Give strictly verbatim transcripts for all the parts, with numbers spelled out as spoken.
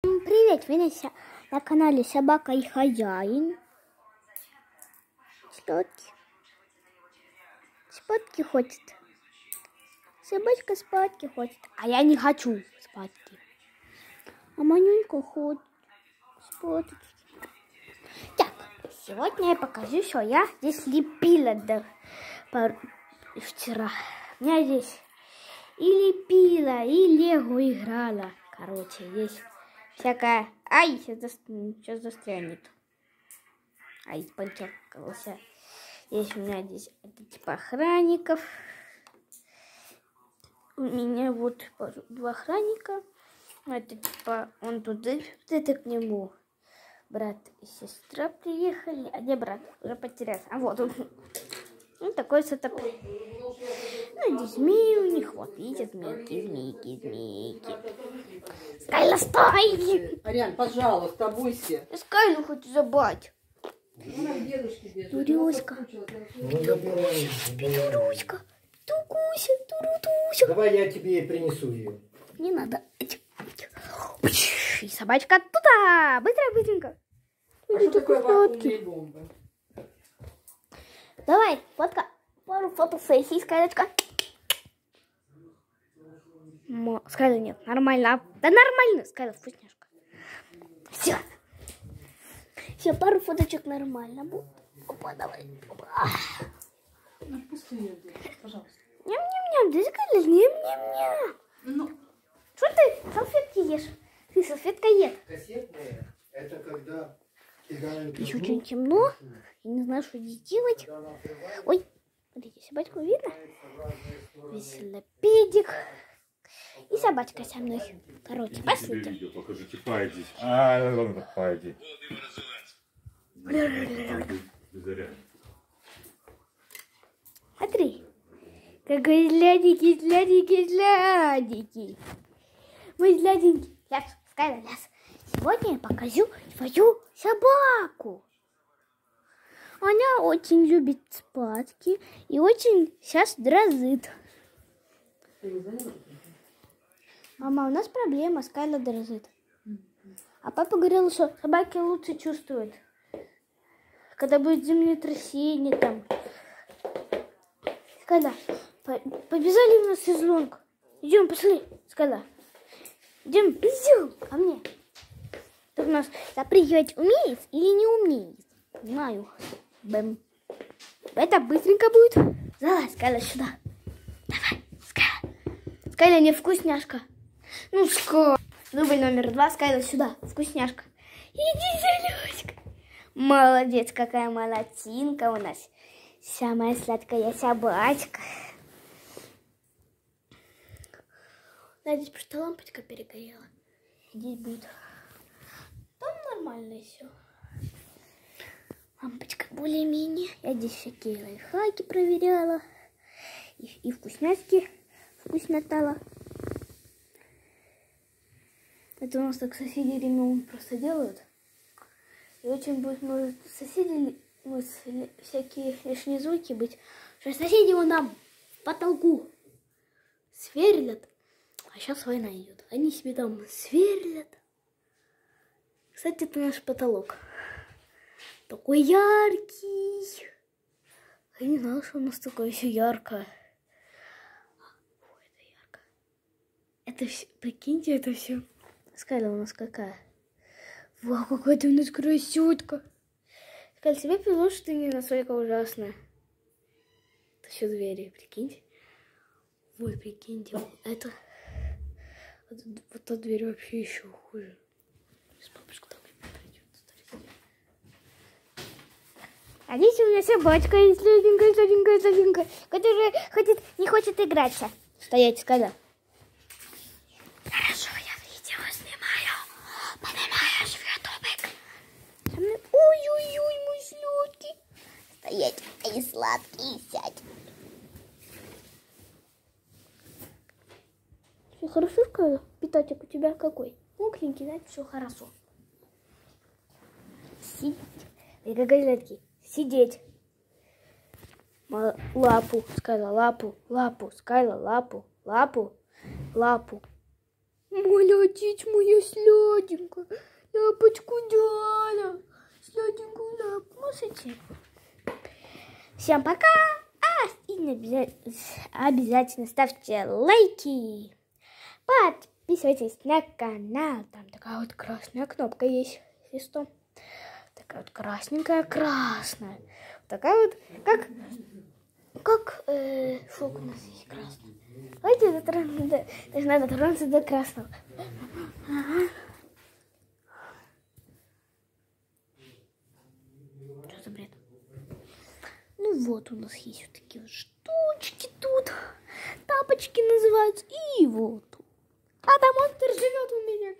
Привет, вы на, на канале Собака и Хозяин. Спатки. Спатки хочет. Собачка спатки хочет. А я не хочу спатки. А Манюнька хочет спатки. Так, сегодня я покажу, что я здесь лепила до пар... вчера. У меня здесь и лепила, и лего играла. Короче, здесь всякая... Ай, сейчас, сейчас застрянет. Ай, пончакался. Здесь у меня здесь это типа охранников. У меня вот два охранника. Это типа он туда, это к нему. Брат и сестра приехали. А где брат? Уже потерялся. А вот он. Ну, такой сетап. Ну, здесь змеи у них. Вот, видите, змейки, змейки, змейки. Скайла, стой! Ариан, пожалуйста, бойся. Я Скайлу хочу забрать. Дуреська. Дуреська. Тукуся, турутуся. Давай я тебе принесу ее. Не надо. И собачка туда. Быстро, быстренько. А что такое вакуумные бомбы? Давай, фотка. Пару фотосессий, Скайлочка. Скайла нет, нормально. Да нормально, Скайла, вкусняшка. Все. Все, пару фоточек нормально будет. Опа, давай. Опа. Отпусти ее, пожалуйста. Ням-ням-ням, да Скайла, ням-ням-ням. Ну. Что ты салфетки ешь? Ты салфетка ешь. Кассетная, это когда кидают... Еще очень темно. Я не знаю, что здесь делать. Ой, смотрите, собачку видно? Велосипедик. И собачка со мной. Короче, пошлите. Покажите, пойди. А, ладно, пойди. Смотри. Какой злядики, злядики, злядики. Мы зляденький. Ляс, Скайла, ляс. Сегодня я покажу свою собаку. Она очень любит спатки и очень сейчас дрожит. Мама, у нас проблема, Скайла дрожит. А папа говорил, что собаки лучше чувствуют, когда будет землетрясение там. Скайла, побежали у нас шезлонг. Идем, пошли, Скайла. Идем, идем ко мне. Ты у нас запрыгивать умеет или не умеет? Не знаю. Бэм. Это быстренько будет. Залазь, Скайла, сюда. Давай, Скайла. Скайла, не вкусняшка. Ну, Скайла. Дубль номер два, Скайла, сюда. Вкусняшка. Иди, Зелёська. Молодец, какая молодчинка у нас. Самая сладкая собачка. Да, здесь просто лампочка перегорела. Здесь будет. Там нормально все. Лампочка более-менее. Я здесь всякие лайфхаки проверяла. И, и вкусняшки вкуснотала. Это у нас так соседи ремонт просто делают. И очень будет, может, соседи вот, всякие лишние звуки быть. Что соседи вон нам в потолку сверлят. А сейчас война идет. Они себе там сверлят. Кстати, это наш потолок. Такой яркий. Я не знала, что у нас такое все яркое. Ой, это ярко. Это все, прикиньте, это все. Скайла у нас какая? Вау, какая ты у нас красотка. Скайла, тебе повезло, что ты не настолько ужасная. Это все двери, прикиньте. Вот, прикиньте, вот это... Вот, вот эта дверь вообще еще хуже. Сейчас папочка там придет. А здесь у меня собачка есть, сладенькая, сладенькая, сладенькая, которая хочет, не хочет играться. Стоять, Скайла. Хорошо, я видео снимаю. Понимаешь, в ютубик. Ой-ой-ой, мой сладкий. Стоять, ай, сладкий, сядь. Все хорошо, Скайла? Питатель у тебя какой? Мокренький, значит, все хорошо. Сидеть. И как газетки. Сидеть. Лапу, Скайла, лапу, лапу, Скайла, лапу, лапу, лапу. Молодец, моя сладенькая. Лапочку дала. Сладенькую лапку. Можете? Всем пока. А, и обязательно, обязательно ставьте лайки. Подписывайтесь на канал. Там такая вот красная кнопка есть. Если что. Такая вот красненькая, красная. Такая вот, как... Как... Э, что у нас есть красная? Давайте дотронуться до... Даже надо дотронуться до красного. Ага. Что за бред? Ну вот у нас есть вот такие вот штучки тут. Тапочки называются. И вот. А там монстр живет у меня.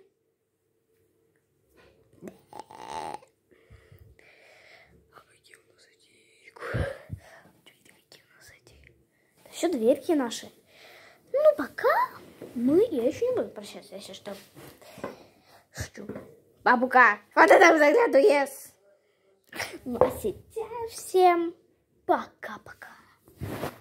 А какие у нас эти? Какие у нас эти? Это все дверки наши. Ну пока мы, я еще не буду прощаться, если что. Что? Бабука, вот это заглядывает. Ну а сейчас всем пока-пока.